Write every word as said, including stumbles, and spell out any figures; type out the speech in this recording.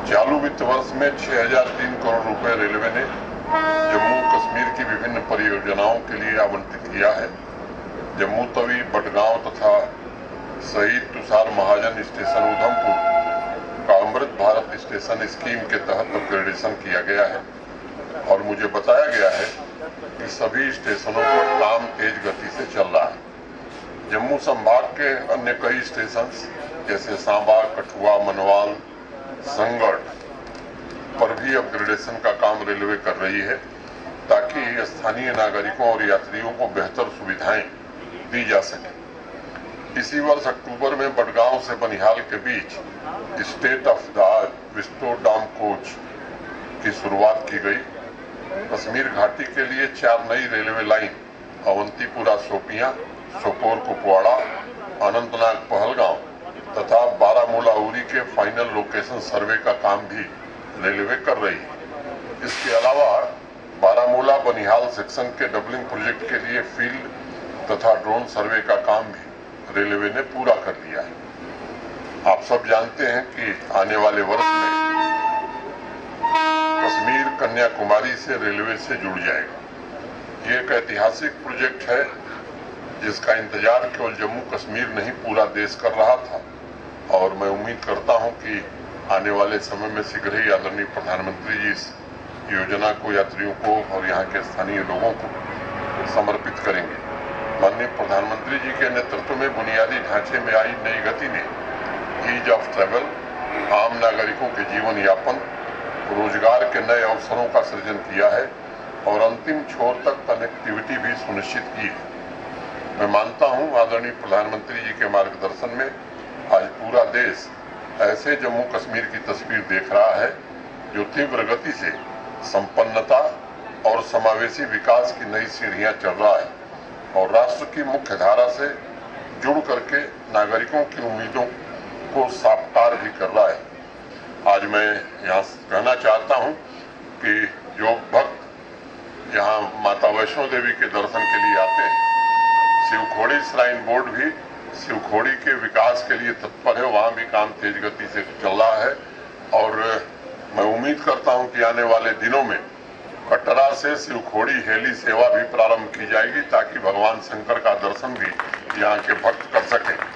चालू वित्त वर्ष में छह हजार तीन करोड़ रुपए रेलवे ने जम्मू कश्मीर की विभिन्न परियोजनाओं के लिए आवंटित किया है। जम्मू तवी, बडगांव तथा शहीद तुषार महाजन स्टेशन उधमपुर का अमृत भारत स्टेशन स्कीम के तहत अपग्रेडेशन किया गया है और मुझे बताया गया है कि सभी स्टेशनों पर काम तेज गति से चल रहा है। जम्मू संभाग के अन्य कई स्टेशन जैसे सांबा, कठुआ, मनवाल, संगड़ पर भी अपग्रेडेशन का काम रेलवे कर रही है ताकि स्थानीय नागरिकों और यात्रियों को बेहतर सुविधाएं दी जा सके। इसी वर्ष अक्टूबर में बडगांव से बनिहाल के बीच state of the art vistadome coach की शुरुआत की गई। कश्मीर घाटी के लिए चार नई रेलवे लाइन अवंतीपुरा सोपियां, सोपोर कुपवाड़ा, अनंतनाग पहलगांव तथा बारामूला उरी के फाइनल लोकेशन सर्वे का काम भी रेलवे कर रही है। इसके अलावा बारामूला बनिहाल सेक्शन के डबलिंग प्रोजेक्ट के लिए फील्ड तथा ड्रोन सर्वे का काम भी रेलवे ने पूरा कर लिया है। आप सब जानते हैं कि आने वाले वर्ष में कश्मीर कन्याकुमारी से रेलवे से जुड़ जाएगा। ये एक ऐतिहासिक प्रोजेक्ट है जिसका इंतजार केवल जम्मू कश्मीर नहीं पूरा देश कर रहा था और मैं उम्मीद करता हूं कि आने वाले समय में शीघ्र ही आदरणीय प्रधानमंत्री जी इस योजना को यात्रियों को और यहाँ के स्थानीय लोगों को समर्पित करेंगे। माननीय प्रधानमंत्री जी के नेतृत्व में बुनियादी ढांचे में आई नई गति ने ईज ऑफ ट्रैवल, आम नागरिकों के जीवन यापन, रोजगार के नए अवसरों का सृजन किया है और अंतिम छोर तक कनेक्टिविटी भी सुनिश्चित की है। मैं मानता हूं आदरणीय प्रधानमंत्री जी के मार्गदर्शन में आज पूरा देश ऐसे जम्मू कश्मीर की तस्वीर देख रहा है जो तीव्र गति से संपन्नता और समावेशी विकास की नई सीढ़ियां चढ़ रहा है और राष्ट्र की मुख्य धारा से जुड़ करके नागरिकों की उम्मीदों को साकार भी कर रहा है। आज मैं यहाँ कहना चाहता हूँ कि जो भक्त यहाँ माता वैष्णो देवी के दर्शन के लिए आते हैं, शिवखोड़ी श्राइन बोर्ड भी शिवखोड़ी के विकास के लिए तत्पर है। वहाँ भी काम तेज गति से चल रहा है और मैं उम्मीद करता हूँ कि आने वाले दिनों में कटरा से शिवखोड़ी हेली सेवा भी प्रारंभ की जाएगी ताकि भगवान शंकर का दर्शन भी यहाँ के भक्त कर सकें।